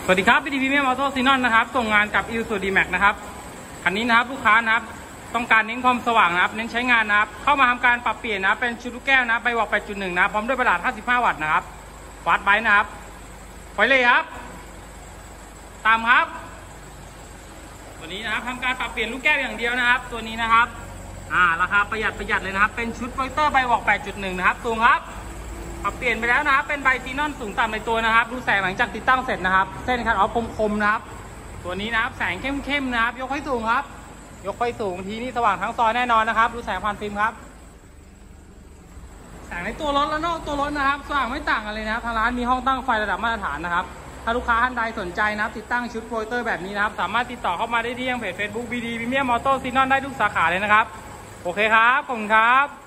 สวัสดีครับBD Premium Auto Xenon นะครับส่งงานกับ Isuzu D-Max นะครับคันนี้นะครับลูกค้านะครับต้องการเน้นความสว่างนะครับเน้นใช้งานนะครับเข้ามาทำการปรับเปลี่ยนนะเป็นชุดลูกแก้วนะใบวอก 8.1 นะพร้อมด้วยประหลาด55 วัตต์นะครับวัดไบนะครับไปเลยครับตามครับตัวนี้นะครับทำการปรับเปลี่ยนลูกแก้วอย่างเดียวนะครับตัวนี้นะครับราคาประหยัดเลยนะครับเป็นชุดโปรเจคเตอร์ใบวอก 8.1 นะครับสูงครับปรับเปลี่ยนไปแล้วนะครับเป็นใบซีนอนสูงต่ำในตัวนะครับดูแสงหลังจากติดตั้งเสร็จนะครับเส้นคัทออฟคมๆนะครับตัวนี้นะครับแสงเข้มๆนะครับยกให้สูงครับยกไฟสูงทีนี้สว่างทั้งซอยแน่นอนนะครับดูแสงผ่านฟิล์มครับแสงในตัวรถและนอกตัวรถนะครับสว่างไม่ต่างกันเลยนะครับทางร้านมีห้องตั้งไฟระดับมาตรฐานนะครับถ้าลูกค้าท่านใดสนใจนะครับติดตั้งชุดโปรเจคเตอร์แบบนี้นะครับสามารถติดต่อเข้ามาได้ที่เพจ Facebook BD Premium Auto Xenon ได้ทุกสาขาเลยนะครับโอเคครับขอบคุณครับ